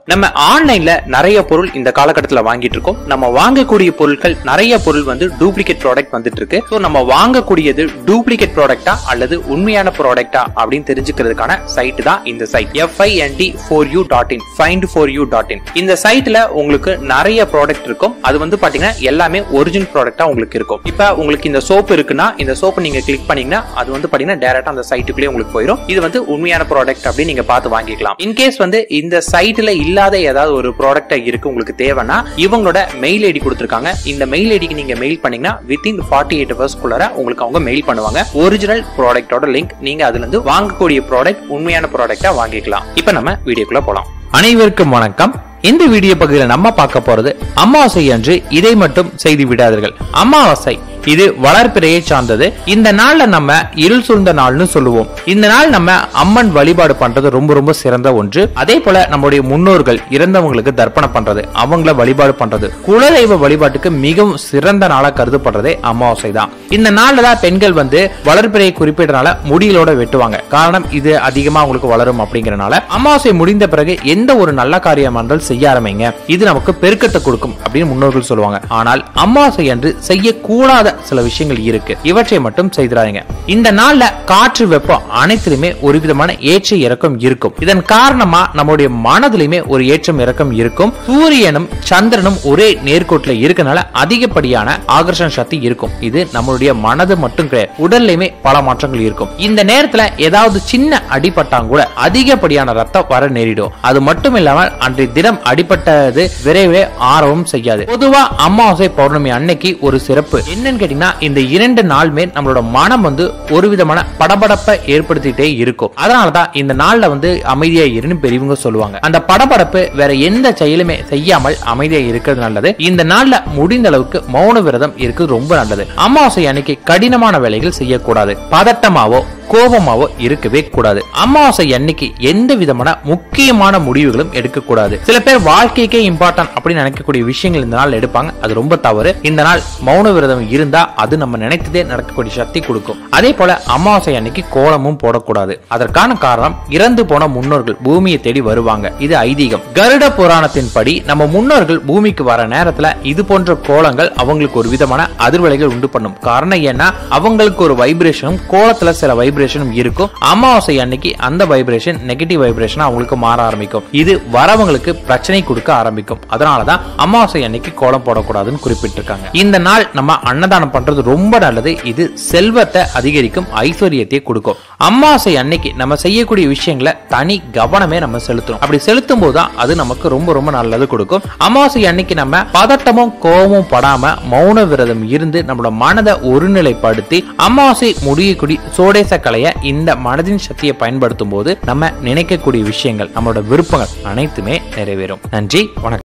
நம்ம ஆன்லைன்ல நிறைய பொருள் இந்த காலகட்டத்தில் வாங்கிட்டு இருக்கோம். நம்ம வாங்கக்கூடிய பொருட்கள் நிறைய பொருள் வந்து டூப்ளிகேட் ப்ராடக்ட் வந்துட்டு இருக்கு. சோ நம்ம வாங்கக்கூடியது டூப்ளிகேட் ப்ராடக்டா அல்லது உண்மையான ப்ராடக்டா அப்படின்னு தெரிஞ்சுக்கிறதுக்கான சைட் தான் இந்த சைட் find4u.in find4u.in. இந்த சைட்ல உங்களுக்கு நிறைய ப்ராடக்ட் இருக்கும். அது வந்து பாத்தீங்கன்னா எல்லாமே ஒரிஜினல் ப்ராடக்டா உங்களுக்கு இருக்கும். இப்ப உங்களுக்கு இந்த சோப் இருக்குன்னா இந்த சோப் நீங்க கிளிக் பண்ணீங்கன்னா அது வந்து பாத்தீங்கன்னா டைரக்டா அந்த சைட்டுக்குள்ளே உங்களுக்கு போயிடும். இது வந்து உண்மையான ப்ராடக்ட் அப்படின்னு நீங்க பார்த்து வாங்கிக்கலாம். இன்கேஸ் வந்து இந்த சைட்ல இல்லாத ஏதாவது ஒரு ப்ராடக்ட் இருக்கு உங்களுக்கு தேவைன்னா இவங்களோட மெயில் ஐடி கொடுத்திருக்காங்க. இந்த மெயில் ஐடிக்கு நீங்க மெயில் பண்ணீங்கன்னா within 48 hours குள்ள உங்களுக்கு அவங்க மெயில் பண்ணுவாங்க. ஒரிஜினல் ப்ராடக்ட்டோட லிங்க் நீங்க அதுல இருந்து வாங்கக்கூடிய ப்ராடக்ட் உண்மையான ப்ராடக்ட்டா வாங்கிக்கலாம். இப்போ நம்ம வீடியோக்குள்ள போலாம். அனைவருக்கும் வணக்கம். இந்த வீடியோ பகுதியில் நம்ம பார்க்க போறது அமாவாசை அன்று இதை மட்டும் செய்து விடாதீர்கள். அமாவாசை இது வளர்ப்பிறையை சார்ந்தது. இந்த நாள்ல நம்ம இருள் சூழ்ந்த நாள்னு சொல்லுவோம். இந்த நாள் நம்ம அம்மன் வழிபாடு பண்றது ரொம்ப ரொம்ப சிறந்த ஒன்று. அதே போல நம்முடைய முன்னோர்கள் இறந்தவங்களுக்கு தர்ப்பணம் பண்றது, அவங்கள வழிபாடு பண்றது, குலதெய்வ வழிபாட்டுக்கு மிகவும் சிறந்த நாளா கருதப்படுறதே அமாவாசை தான். இந்த நாள்ல தான் பெண்கள் வந்து வளர்ப்பிறையை குறிப்பிடறனால முடிகளோட வெட்டுவாங்க. காரணம் இது அதிகமா உங்களுக்கு வளரும் அப்படிங்கறனால. அமாவாசை முடிந்த பிறகு எந்த ஒரு நல்ல காரியமா இருந்தாலும் செய்ய ஆரம்பிங்க. இது நமக்கு பெருக்கத்தை கொடுக்கும் அப்படின்னு முன்னோர்கள் சொல்லுவாங்க. ஆனால் அமாவாசை அன்று செய்யக்கூடாத சில விஷயங்கள் இருக்கு. இவற்றை மட்டும் செய்திராதீங்க. இந்த நாள்ல காற்று வெப்பம் அனைத்திலுமே ஒரு விதமான ஏற்ற இறக்கம் இருக்கும். இதன் காரணமா நம்முடைய மனதிலுமே ஒரு ஏற்றம் இறக்கம் இருக்கும். சூரியனும் சந்திரனும் ஒரே நேர்கோட்டில் இருக்கனால அதிகப்படியான ஆகர்ஷண சக்தி இருக்கும். இது நம்மளுடைய மனது மட்டும் கிடையாது, உடல்லையுமே பல மாற்றங்கள் இருக்கும். இந்த நேரத்துல ஏதாவது சின்ன அடிபட்டாங்க கூட அதிகப்படியான ரத்தம் வர நேரிடும். அது மட்டும் இல்லாமல் அன்றைய தினம் அடிபட்டது விரைவே ஆரவும் செய்யாது. பொதுவா அமாவாசை பௌர்ணமி அன்னைக்கு ஒரு சிறப்பு என்னன்னு கேட்டீங்கன்னா, இந்த 2 நாளுமே நம்மளோட மனம் வந்து ஒரு விதமான படபடப்பை ஏற்படுத்திட்டே இருக்கும். அதனாலதான் இந்த நாள்ல வந்து அமைதியா இருந்து பெரியவங்க சொல்லுவாங்க. அந்த படபடப்பு வேற எந்த செயலுமே செய்யாமல் அமைதியா இருக்கிறது நல்லது. இந்த நாள்ல முடிந்த அளவுக்கு மௌன விரதம் இருக்குது ரொம்ப நல்லது. அமாவாசை அன்னைக்கு கடினமான வேலைகள் செய்யக்கூடாது. பதட்டமாவோ கோபமாவோ இருக்கவே கூடாது. அமாவாசை அன்னைக்கு எந்த விதமான முக்கியமான முடிவுகளும் எடுக்கக்கூடாது. சில பேர் வாழ்க்கைக்கே இம்பார்ட்டன்ட் அப்படின்னு நினைக்கக்கூடிய விஷயங்கள் இந்த நாள் எடுப்பாங்க. அது ரொம்ப தவறு. இந்த நாள் மௌன விரதம் இருந்தா அது நம்ம நினைத்ததே நடக்கக்கூடிய சக்தி கொடுக்கும். அதே போல அமாவாசை அன்னைக்கு கோலமும் போடக்கூடாது. அதற்கான காரணம் இறந்து போன முன்னோர்கள் பூமியை தேடி வருவாங்க. இது ஐதீகம். கருட புராணத்தின் படி நம்ம முன்னோர்கள் பூமிக்கு வர நேரத்துல இது போன்ற கோலங்கள் அவங்களுக்கு ஒரு விதமான அதிர்வலைகள் உண்டு பண்ணும். காரணம் ஏன்னா அவங்களுக்கு ஒரு வைப்ரேஷனும் கோலத்துல சில வைப்ரேஷனும் இருக்கும். அமாவாசை அன்னைக்கு அந்த வைப்ரேஷன் நெகட்டிவ் வைப்ரேஷன் அவங்களுக்கு மாற ஆரம்பிக்கும். இது வரவங்களுக்கு பிரச்சனை கொடுக்க ஆரம்பிக்கும். அதனாலதான் அமாவாசை அன்னைக்கு கோலம் போடக்கூடாதுன்னு குறிப்பிட்டிருக்காங்க. இந்த நாள் நம்ம அன்னதானம் பண்றது ரொம்ப நல்லது. இது செல்வத்தை அதிகரிக்கும், ஐஸ்வர்யத்தை கொடுக்கும். அமாவாசை அன்னைக்கு நம்ம செய்யக்கூடிய விஷயங்களை தனி கவனமே நம்ம செலுத்தணும். அப்படி செலுத்தும் போதுதான் அது நமக்கு ரொம்ப ரொம்ப நல்லது கொடுக்கும். அமாவாசை அன்னைக்கு நம்ம பதட்டமும் கோபமும் படாம மௌன விரதம் இருந்து நம்மளோட மனதை ஒருநிலைப்படுத்தி அமாவாசை முடியக்கூடிய சோடேச கலைய இந்த மனதின் சக்தியை பயன்படுத்தும் போது நம்ம நினைக்கக்கூடிய விஷயங்கள் நம்மளோட விருப்பங்கள் அனைத்துமே நிறைவேறும். நன்றி, வணக்கம்.